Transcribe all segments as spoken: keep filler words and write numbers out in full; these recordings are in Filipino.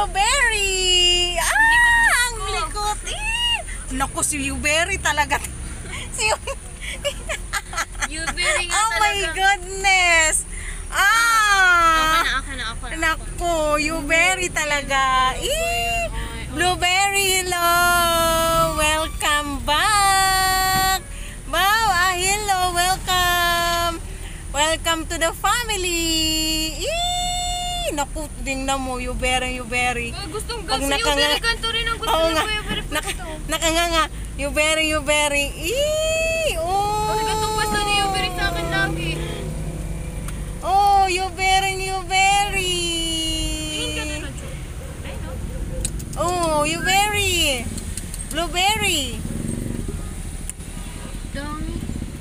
Blueberry! Ah, ang likot! Eh! Naku, si Blueberry talaga. Si Blueberry nga oh talaga. my goodness! Ah! Ako na, ako na, ako na. Naku, Blueberry talaga. Eh! Blueberry, hello! Welcome back! Wow, ah, hello, welcome! Welcome to the family! Eh! Naku, tingnan mo, Blueberry, Blueberry. Ay, gustong Pag gusto. nakanga- Blueberry ganito rin ang gusto Oo ng nga. Blueberry Nak pwesto. nakanganga. Blueberry, Blueberry. Eh! Oh! Kasi ganitong pwesto ni Blueberry sa akin lagi. Oh, Blueberry, Blueberry. Tingin ka na lang, Chu. Ay, no? Oh, Blueberry. Blueberry. Dami.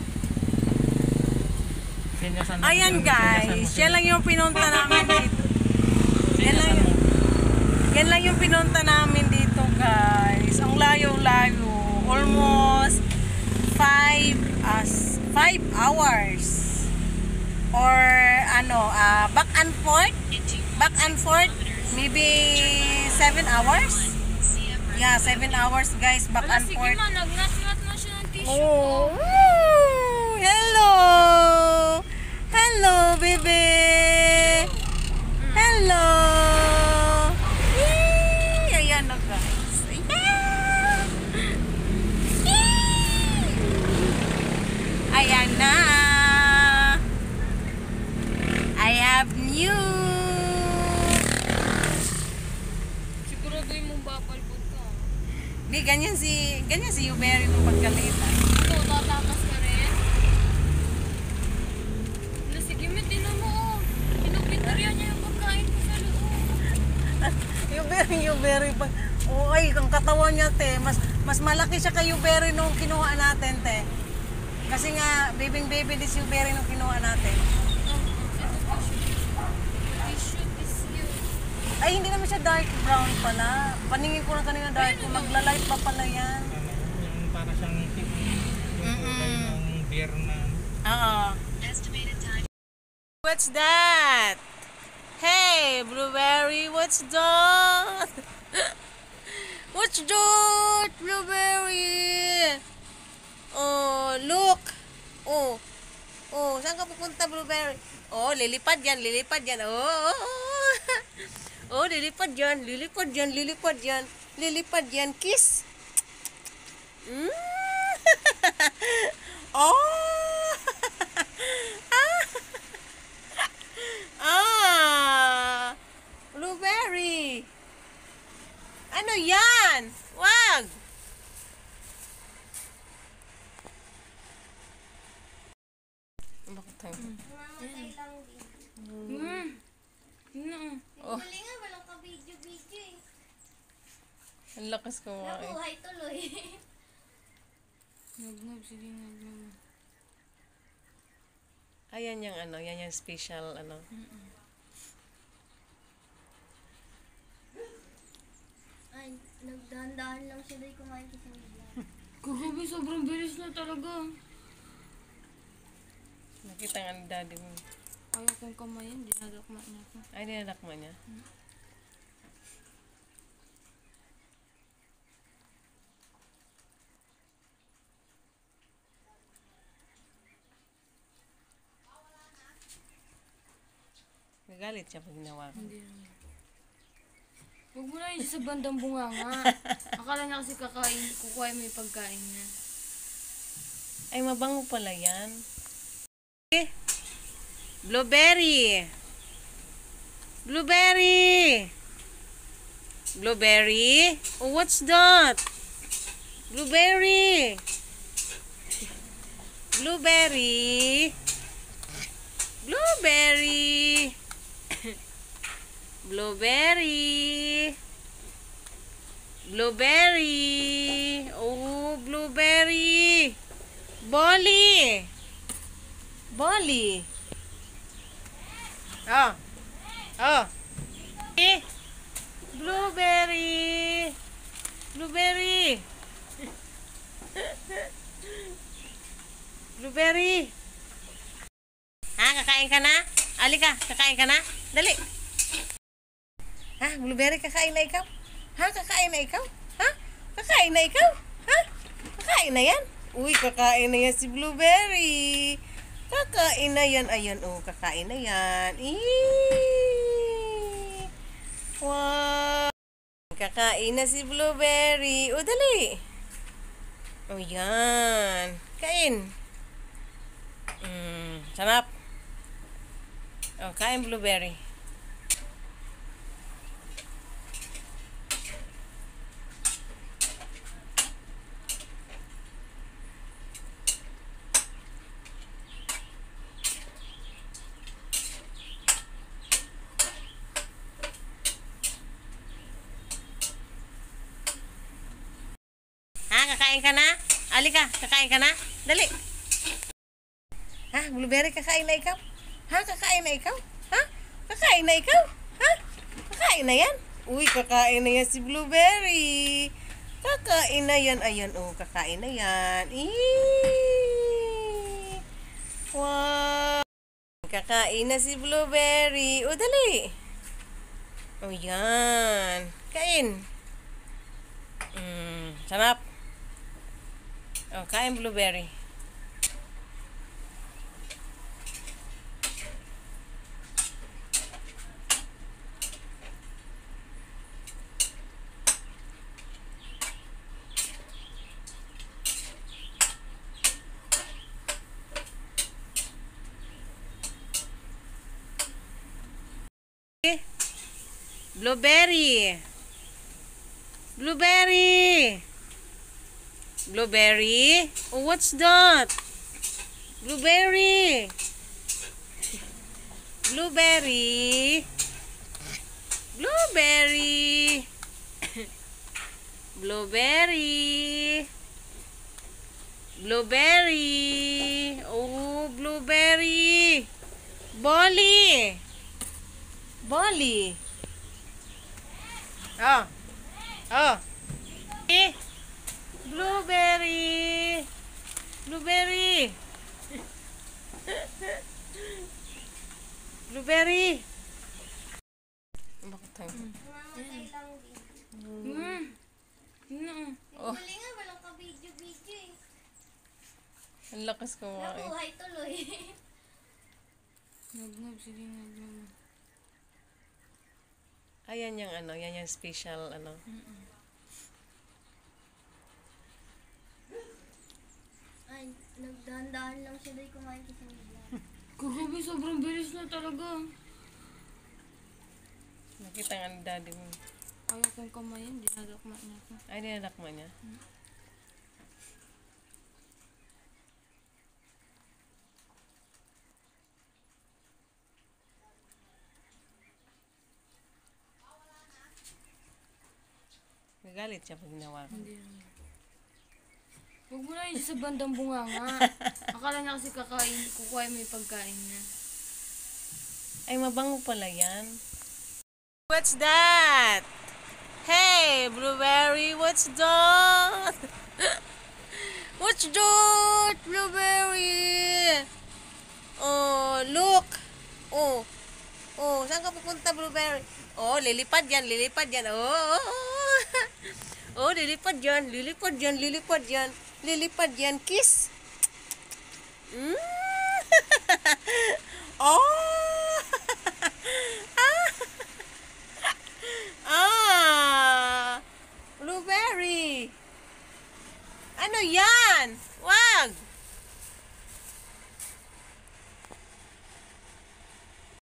Ayan guys, yan lang yung pinunta namin dito. Yan lang, yan lang yung pinunta namin dito guys. Ang layo-layo. Almost five as five hours. Or ano, uh, back and forth. Back and forth. Maybe seven hours. Yeah, seven hours guys, back Wala, and sige forth. ma, nagnat-nat na siya ng tissue Oh, ko. woo! Hello! Hello, baby! Hello! Yee! Ayan na, guys. Ayan! Yee! Ayan na! I have new! Siguraduhin mong bapalpot ka. Di, ganyan si, ganyan si Blueberry nung pagkalitan. Ito, tatakas ka rin. Wala, sige mo, tinan mo oh. Pinupintarya niya yung pagkain ko sa loob. Blueberry, Blueberry pag oh, ay, ang katawan niya te, mas mas malaki siya kay Blueberry nung kinuha natin te. Kasi nga baby baby this Blueberry nung kinuha natin. Tissue is you. Ay, hindi naman siya dark brown pala. Paningin ko lang kanina dark, magla-light pa pala yan. Yung para siyang tip. Mm-mm. Yung beer na. Oo. What's that? Hey, Blueberry, what's that? What's that, Blueberry? Oh, look. Oh. Oh, saan ka pupunta, Blueberry? Oh, lilipad yan, lilipad yan. Oh, oh, oh. Oh, lilipad yan, lilipad yan, lilipad yan. Lilipad yan, kiss. Mm. Oh. Ah. Blueberry. Ano yan? Wag. Bakit tayo? Hmm. Ano? Oh, Huli nga, walang ka-video-video eh. ang lakas ko nga eh. Nabuhay tuloy. Nag-nag, sige nag-nag. Ayan yung ano, yan yung special ano. Ay, nagdahan-dahan lang siya dahil kumain kasi ng vlog. Kagabi, sobrang bilis na talaga. Nakita nga ni daddy mo. Ayaw kong kamayin, dinadakma niya ako. Ay, dinadakma niya. Nagalit siya pag ginawa ko. Hindi naman. Huwag mo na yun sa bandang bunganga. Akala niya kasi kakain, kukuha mo yung pagkain niya. Ay, mabango pala yan. Eh, Blueberry. Blueberry. Blueberry. Oh, what's that? Blueberry. Blueberry. Blueberry. Blueberry. Blueberry. Oh, blueberry. Bolly. Bolly. Oh. Oh. Eh. Blueberry. Blueberry. Blueberry. Ha, kakain ka na? Ali ka, kakain ka na? Dali. Ha? Blueberry, kakain na ikaw? Ha? Kakain na ikaw? Ha? Kakain na ikaw? Ha? Kakain na yan? Uy, kakain na yan si Blueberry. Kakain na yan. Ayan, oh, kakain na yan. Eee! Wow! Kakain na si Blueberry. O, dali. O, yan. Kain. Mm, sarap. O, kain Blueberry. Ha, kakain ka na? Alika, kakain ka na? Dali. Ha, Blueberry, kakain na ikaw? Ha, kakain na ikaw? Ha? Kakain na ikaw? Ha? Kakain na yan? Uy, kakain na yan si Blueberry. Kakain na yan. Ayan, oh, kakain na yan. Eee! Wow! Kakain na si Blueberry. O, dali. O, yan. Kain. Mm, sarap. Oh, kain Blueberry. Blueberry. Blueberry. Blueberry? Oh, what's that? Blueberry. Blueberry. Blueberry. Blueberry. Blueberry. Oh, blueberry. Bolly. Bolly. Oh. Oh. Eh. Blueberry. Blueberry. Blueberry. Bakit tayo? Mamamatay lang din. Hmm. Hmm. Oh, Huli nga, walang ka-video-video eh. ang lakas kumain. Nabuhay tuloy. Nag-nag, sige, nag-nag. Ayan yung ano, yan yung special ano. Ay, nagdahan-dahan lang siya dahil kumain kasi may vlog. Kagabi, sobrang bilis na talaga. Nakita nga ni daddy mo. Ayaw kong kamayin, dinadakma niya ako. Ay, ninanak mo niya. Nagalit siya pag ginawa ko. Hindi naman. Huwag mo na yun sa bandang bunganga. Akala niya kasi kakain, kukuha mo yung pagkain niya. Ay, mabango pala yan. What's that? Hey, Blueberry, what's that? What's that, Blueberry? Oh, look. Oh, oh, saan ka pupunta, Blueberry? Oh, lilipad yan, lilipad yan. Oh, oh, oh. Oh, lilipad yan, lilipad yan, lilipad yan. Lilipad yan, kiss. Mm. Oh! Ah! Blueberry! Ano yan? Wag!